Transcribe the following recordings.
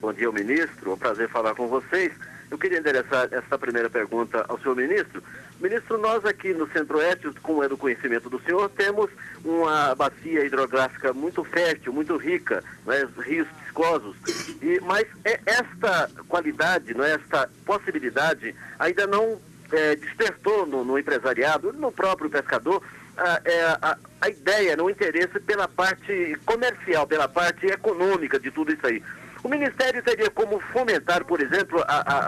Bom dia ao ministro, é um prazer falar com vocês. Eu queria endereçar essa primeira pergunta ao senhor ministro. Ministro, nós aqui no Centro-Oeste, como é do conhecimento do senhor, temos uma bacia hidrográfica muito fértil, muito rica, né, rios viscosos, mas esta qualidade, né, esta possibilidade ainda não despertou no empresariado, no próprio pescador, a ideia, o interesse pela parte comercial, pela parte econômica de tudo isso aí. O Ministério teria como fomentar, por exemplo,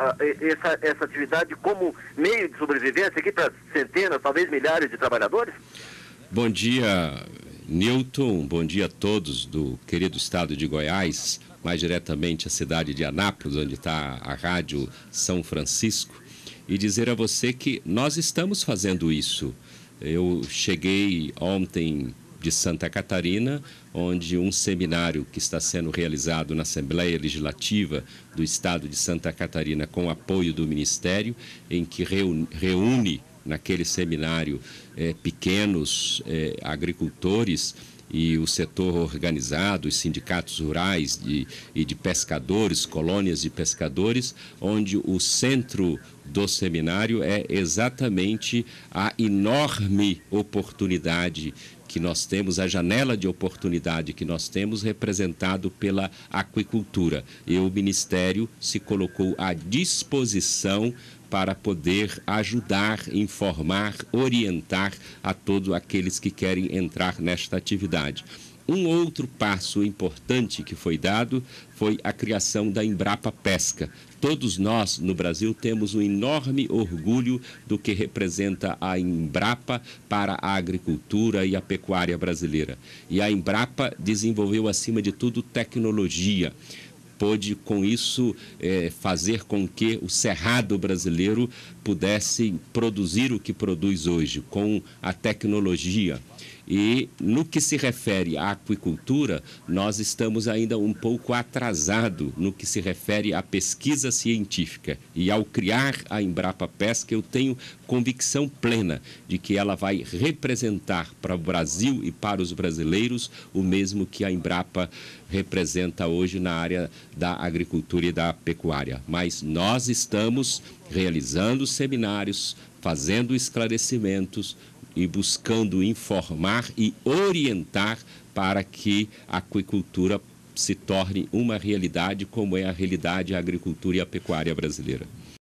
essa atividade como meio de sobrevivência aqui para centenas, talvez milhares de trabalhadores? Bom dia, Newton. Bom dia a todos do querido estado de Goiás, mais diretamente a cidade de Anápolis, onde está a Rádio São Francisco, e dizer a você que nós estamos fazendo isso. Eu cheguei ontem de Santa Catarina, onde um seminário que está sendo realizado na Assembleia Legislativa do Estado de Santa Catarina, com apoio do Ministério, em que reúne naquele seminário pequenos agricultores e o setor organizado, os sindicatos rurais e de pescadores, colônias de pescadores, onde o centro do seminário é exatamente a enorme oportunidade que nós temos, a janela de oportunidade que nós temos representado pela aquicultura. E o Ministério se colocou à disposição para poder ajudar, informar, orientar a todos aqueles que querem entrar nesta atividade. Um outro passo importante que foi dado foi a criação da Embrapa Pesca. Todos nós, no Brasil, temos um enorme orgulho do que representa a Embrapa para a agricultura e a pecuária brasileira. E a Embrapa desenvolveu, acima de tudo, tecnologia. Pôde, com isso, fazer com que o cerrado brasileiro pudesse produzir o que produz hoje, com a tecnologia. E no que se refere à aquicultura, nós estamos ainda um pouco atrasados no que se refere à pesquisa científica. E ao criar a Embrapa Pesca, eu tenho convicção plena de que ela vai representar para o Brasil e para os brasileiros o mesmo que a Embrapa representa hoje na área da agricultura e da pecuária. Mas nós estamos realizando seminários, fazendo esclarecimentos e buscando informar e orientar para que a aquicultura se torne uma realidade como é a realidade a agricultura e a pecuária brasileira.